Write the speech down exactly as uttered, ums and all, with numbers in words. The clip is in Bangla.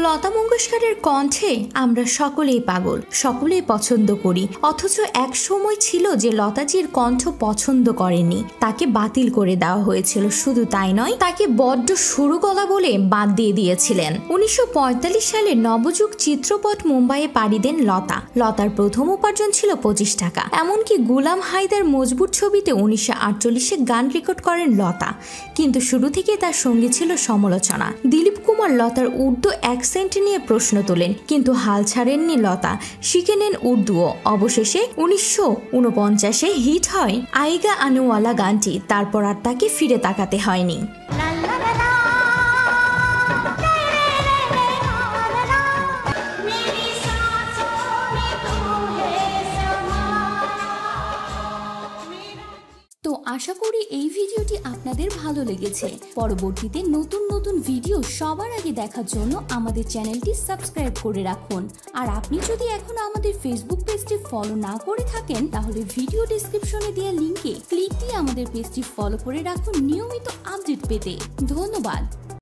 লতা মঙ্গেশকরের কণ্ঠে আমরা সকলেই পাগল, সকলেই পছন্দ করি। অথচ এক সময় ছিল যে লতাজির কণ্ঠ পছন্দ করেনি, তাকে বাতিল করে দেওয়া হয়েছিল। শুধু তাই নয়, তাকে বড্ড সরু গলা বলে বাদ দিয়ে দিয়েছিলেন। উনিশশো পঁয়তাল্লিশ সালে নবযুগ চিত্রপট মুম্বাইয়ে পাড়ি দেন লতা। লতার প্রথম উপার্জন ছিল পঁচিশ টাকা। এমনকি গুলাম হায়দার মজবুর ছবিতে উনিশশো আটচল্লিশে গান রেকর্ড করেন লতা, কিন্তু শুরু থেকে তার সঙ্গে ছিল সমালোচনা। দিলীপ কুমার লতার উর্দু অ্যাকসেন্ট নিয়ে প্রশ্ন তোলেন, কিন্তু হাল ছাড়েননি লতা, শিখে নেন উর্দুও। অবশেষে উনিশশো উনপঞ্চাশে হিট হয় আইগা আনুওয়ালা গানটি। তারপর আর তাকে ফিরে তাকাতে হয়নি। তো আশা করি এই ভিডিওটি আপনাদের ভালো লেগেছে। পরবর্তীতে নতুন নতুন ভিডিও সবার আগে দেখার জন্য আমাদের চ্যানেলটি সাবস্ক্রাইব করে রাখুন। আর আপনি যদি এখনো আমাদের ফেসবুক পেজটি ফলো না করে থাকেন, তাহলে ভিডিও ডেসক্রিপশনে দেওয়া লিঙ্কে ক্লিক দিয়ে আমাদের পেজটি ফলো করে রাখুন নিয়মিত আপডেট পেতে। ধন্যবাদ।